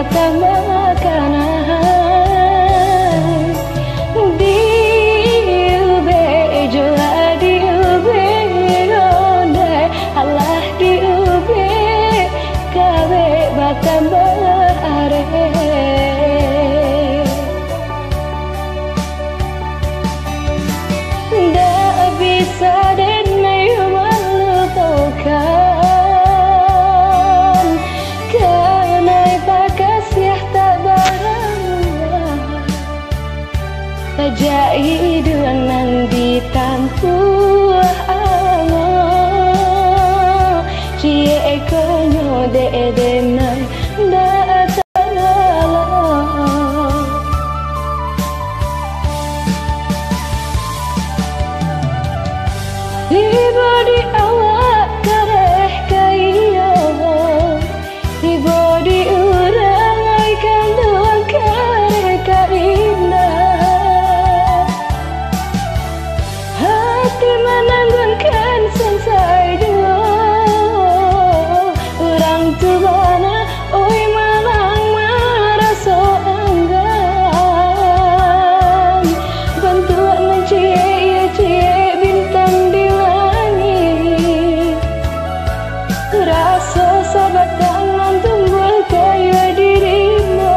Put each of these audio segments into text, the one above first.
batang makanan diube jula diube ronde alah diube kabe batang are ndak bisa den melupakan kanai Pakasiah tak Baramuan pajai duangan di tampuah alo cie konyo de denai ndak tiba di awak kareh kayo tiba di urang aikan doang kareh kaina hati menanggunkan sensai dua orang tubana oi malang marah soanggan bantuan mencie cie bintang di langit rasa sahabat tangan tumbuh kayu dirimu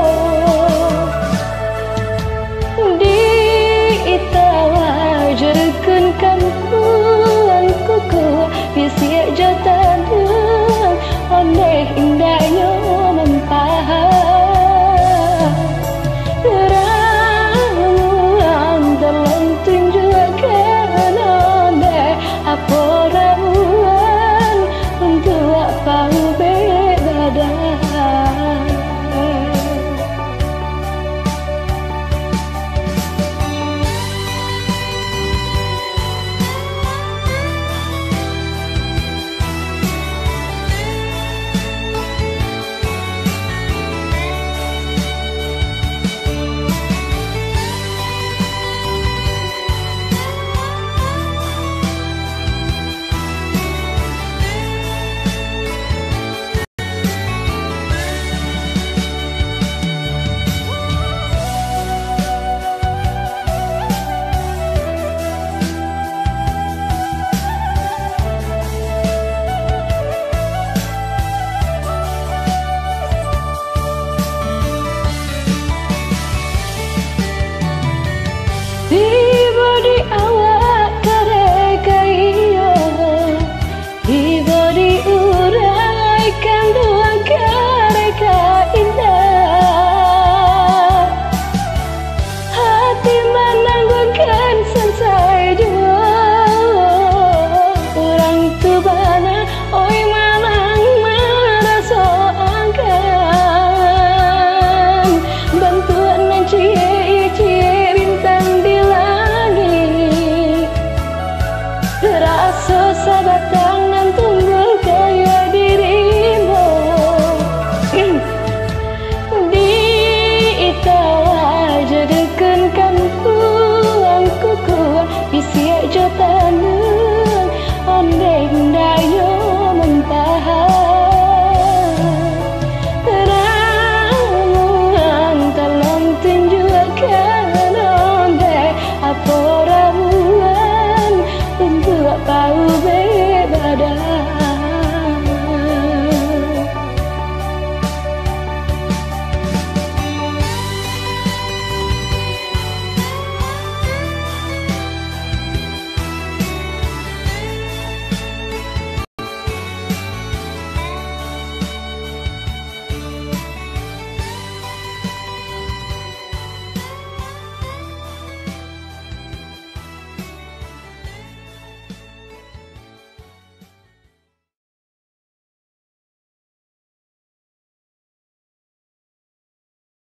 di itawa jerukun kampuan kuku bisiak jatan tuang ondeh indahnya mempaham Baramuan dalam tunjukkan ondeh apa ramuan untuk apa berbadai tiba di awak kareh kayo tiba di urai kan doang kareh indah hati menanggunkan sensai dua orang tubana oi malang marah soangkan bantuan mencie